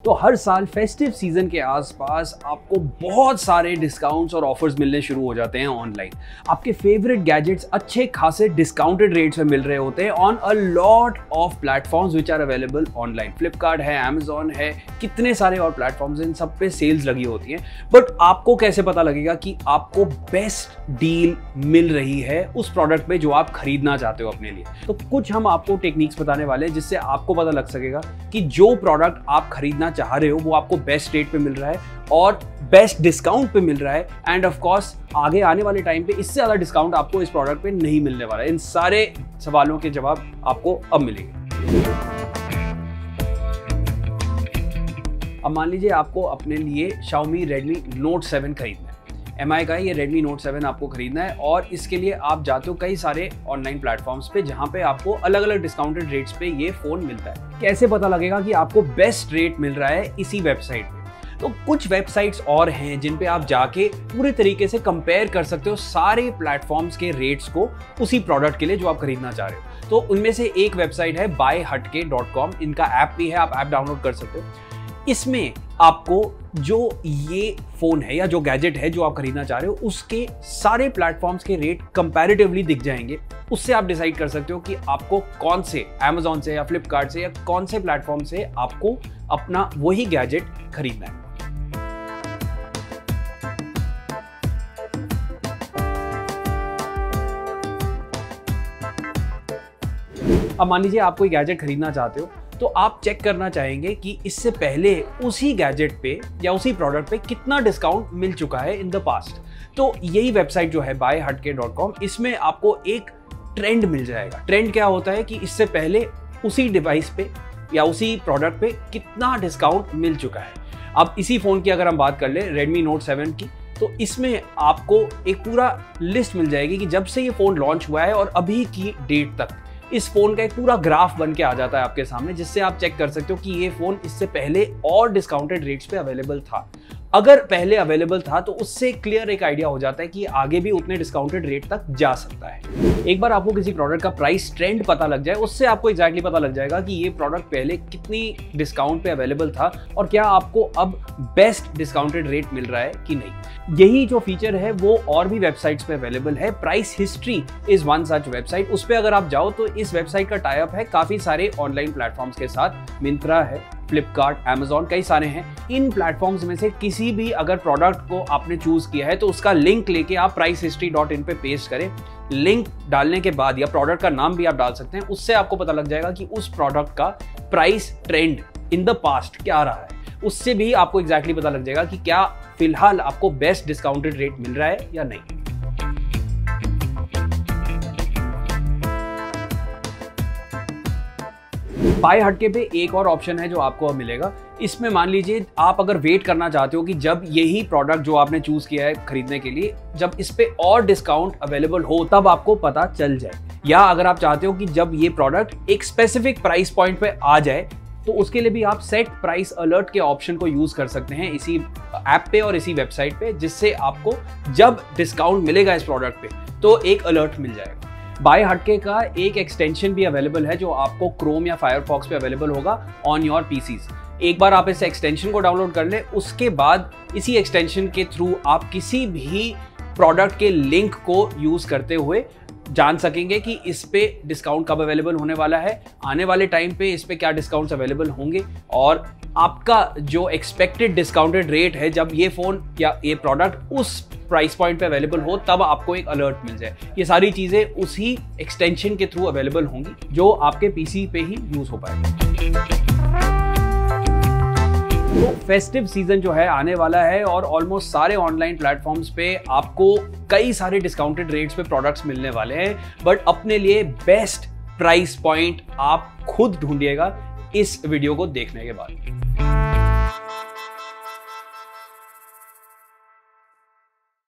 तो हर साल festive season के आसपास आपको बहुत सारे डिस्काउंट्स और ऑफर्स मिलने शुरू हो जाते हैं ऑनलाइन। आपके फेवरेट गैजेट्स अच्छे खासे डिस्काउंटेड रेट्स में मिल रहे होते हैं on a lot of platforms which are available online. Flipkart है, अमेजॉन है, कितने सारे और प्लेटफॉर्म्स, इन सब पे सेल्स लगी होती हैं। बट आपको कैसे पता लगेगा कि आपको बेस्ट डील मिल रही है उस प्रोडक्ट पे जो आप खरीदना चाहते हो अपने लिए? तो कुछ हम आपको टेक्निक्स बताने वाले हैं जिससे आपको पता लग सकेगा कि जो प्रोडक्ट आप खरीदना चाह रहे हो वो आपको बेस्ट रेट पे मिल रहा है और बेस्ट डिस्काउंट पे मिल रहा है। एंड ऑफ कोर्स आगे आने वाले टाइम पे इससे ज्यादा डिस्काउंट आपको इस प्रोडक्ट पे नहीं मिलने वाला है। इन सारे सवालों के जवाब आपको अब मिलेंगे। अब मान लीजिए आपको अपने लिए Xiaomi Redmi Note 7 खरीदना है। MI का ये Redmi Note 7 आपको खरीदना है और इसके लिए आप जाते हो कई सारे ऑनलाइन प्लेटफॉर्म्स पे जहां पे आपको अलग अलग डिस्काउंटेड रेट्स पे ये फोन मिलता है। कैसे पता लगेगा कि आपको बेस्ट रेट मिल रहा है इसी वेबसाइट पे? तो कुछ वेबसाइट्स और हैं जिन पे आप जाके पूरे तरीके से कंपेयर कर सकते हो सारे प्लेटफॉर्म्स के रेट्स को उसी प्रोडक्ट के लिए जो आप खरीदना चाह रहे हो। तो उनमें से एक वेबसाइट है buyhatke.com। इनका ऐप भी है, आप ऐप डाउनलोड कर सकते हो। इसमें आपको जो ये फोन है या जो गैजेट है जो आप खरीदना चाह रहे हो उसके सारे प्लेटफॉर्म्स के रेट कंपैरेटिवली दिख जाएंगे। उससे आप डिसाइड कर सकते हो कि आपको कौन से Amazon से या फ्लिपकार्ट से या कौन से प्लेटफॉर्म से आपको अपना वही गैजेट खरीदना है। अब मान लीजिए आप कोई गैजेट खरीदना चाहते हो तो आप चेक करना चाहेंगे कि इससे पहले उसी गैजेट पे या उसी प्रोडक्ट पे कितना डिस्काउंट मिल चुका है इन द पास्ट। तो यही वेबसाइट जो है buyhatke.com, इसमें आपको एक ट्रेंड मिल जाएगा। ट्रेंड क्या होता है कि इससे पहले उसी डिवाइस पे या उसी प्रोडक्ट पे कितना डिस्काउंट मिल चुका है। अब इसी फोन की अगर हम बात कर ले Redmi Note 7 की, तो इसमें आपको एक पूरा लिस्ट मिल जाएगी कि जब से ये फोन लॉन्च हुआ है और अभी की डेट तक इस फोन का एक पूरा ग्राफ बन के आ जाता है आपके सामने, जिससे आप चेक कर सकते हो कि ये फोन इससे पहले और डिस्काउंटेड रेट्स पे अवेलेबल था। अगर पहले अवेलेबल था तो उससे क्लियर एक आइडिया हो जाता है कि आगे भी उतने डिस्काउंटेड रेट तक जा सकता है। एक बार आपको किसी प्रोडक्ट का प्राइस ट्रेंड पता लग जाए, उससे आपको एग्जैक्टली पता लग जाएगा कि ये प्रोडक्ट पहले कितनी डिस्काउंट पे अवेलेबल था और क्या आपको अब बेस्ट डिस्काउंटेड रेट मिल रहा है कि नहीं। यही जो फीचर है वो और भी वेबसाइट्स पे अवेलेबल है। Price history is one such website. उस पर अगर आप जाओ तो इस वेबसाइट का टाई अप है काफी सारे ऑनलाइन प्लेटफॉर्म्स के साथ। मिंत्रा है, फ्लिपकार्ट, अमेजॉन, कई सारे हैं। इन प्लेटफॉर्म्स में से किसी भी अगर प्रोडक्ट को आपने चूज किया है तो उसका लिंक लेके आप pricehistory.in पे पेस्ट करें। लिंक डालने के बाद या प्रोडक्ट का नाम भी आप डाल सकते हैं, उससे आपको पता लग जाएगा कि उस प्रोडक्ट का price trend in the past क्या रहा है। उससे भी आपको एग्जैक्टली पता लग जाएगा कि क्या फिलहाल आपको बेस्ट डिस्काउंटेड रेट मिल रहा है या नहीं। buyhatke पे एक और ऑप्शन है जो आपको अब मिलेगा। इसमें मान लीजिए आप अगर वेट करना चाहते हो कि जब यही प्रोडक्ट जो आपने चूज किया है खरीदने के लिए, जब इस पे और डिस्काउंट अवेलेबल हो तब आपको पता चल जाए, या अगर आप चाहते हो कि जब ये प्रोडक्ट एक स्पेसिफिक प्राइस पॉइंट पे आ जाए तो उसके लिए भी आप सेट प्राइस अलर्ट के ऑप्शन को यूज कर सकते हैं इसी ऐप पे और इसी वेबसाइट पे, जिससे आपको जब डिस्काउंट मिलेगा इस प्रोडक्ट पे तो एक अलर्ट मिल जाएगा। buyhatke का एक एक्सटेंशन भी अवेलेबल है जो आपको क्रोम या फायरफॉक्स पे अवेलेबल होगा ऑन योर पीसीज। एक बार आप इस एक्सटेंशन को डाउनलोड कर ले, उसके बाद इसी एक्सटेंशन के थ्रू आप किसी भी प्रोडक्ट के लिंक को यूज करते हुए जान सकेंगे कि इस पे डिस्काउंट कब अवेलेबल होने वाला है, आने वाले टाइम पे इस पे क्या डिस्काउंट्स अवेलेबल होंगे, और आपका जो एक्सपेक्टेड डिस्काउंटेड रेट है जब ये फोन या ये प्रोडक्ट उस प्राइस पॉइंट पे अवेलेबल हो तब आपको एक अलर्ट मिल जाए। ये सारी चीजें उसी एक्सटेंशन के थ्रू अवेलेबल होंगी जो आपके पीसी पे ही यूज हो पाएगा। तो फेस्टिव सीजन जो है आने वाला है और ऑलमोस्ट सारे ऑनलाइन प्लेटफॉर्म्स पे आपको कई सारे डिस्काउंटेड रेट्स पे प्रोडक्ट्स मिलने वाले हैं। बट अपने लिए बेस्ट प्राइस पॉइंट आप खुद ढूंढिएगा इस वीडियो को देखने के बाद।